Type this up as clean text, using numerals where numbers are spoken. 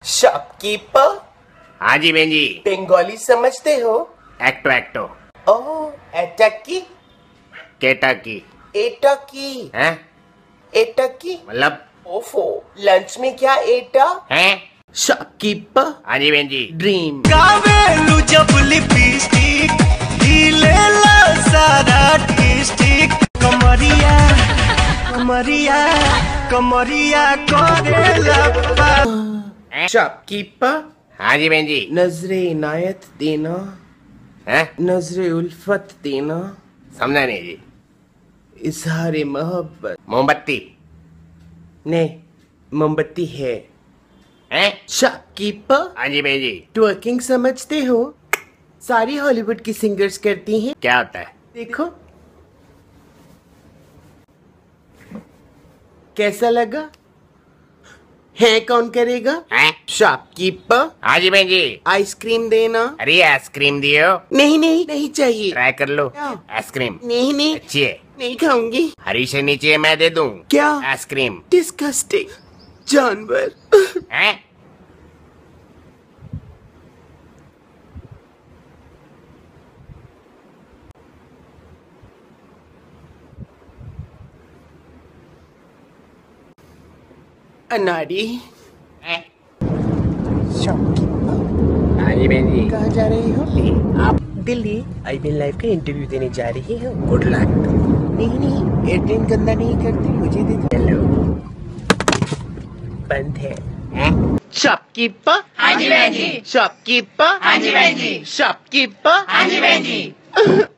Shopkeeper. हाँ जी बहन जी। बंगाली समझते हो? एक्टो एक्टो। ओह एटकी केटकी। एटकी हैं? एटकी मतलब? ओफो लंच में क्या एटा हैं? शॉपकीपर। हाँ जी बहन जी। ड्रीम कावेलू जब लिपस्टिक ढीलेला सारा टिस्टिक कमरिया कमरिया कमरिया करेला शॉपकीपर। हाँ जी बहन जी। नजरे इनायत देना, हैं? नजरे उल्फत देना, समझा नहीं जी। इजहार मोहब्बत। मोमबत्ती। नहीं मोमबत्ती है। हैं? शॉपकीपर। हाँ जी बहन जी। ट्वर्किंग समझते हो? सारी हॉलीवुड की सिंगर्स करती हैं। क्या होता है? देखो कैसा लगा है? कौन करेगा? हैं? शॉपकीपर। हाँ जी बहन जी। आइसक्रीम देना। अरे आइसक्रीम दियो। नहीं नहीं नहीं चाहिए। ट्राई कर लो। क्या? आइसक्रीम नहीं नहीं अच्छी है। नहीं खाऊंगी। हरी से नीचे है, मैं दे दूं। क्या? आइसक्रीम। डिस्गस्टिंग जानवर। हैं? अनाड़ी। हैं? शॉपकीपर। हाँ जी बहन जी। कहाँ जा रही हो? आप दिल्ली आई बिन लाइफ का इंटरव्यू देने जा रही हो। Good luck. नहीं नहीं एयरप्लेन गंदा नहीं करती, मुझे दे दो। हेलो। बंद है। हैं? शॉपकीपर। हाँ जी बहन जी। शॉपकीपर। हाँ जी बहन जी। शॉपकीपर। हाँ जी बहन जी।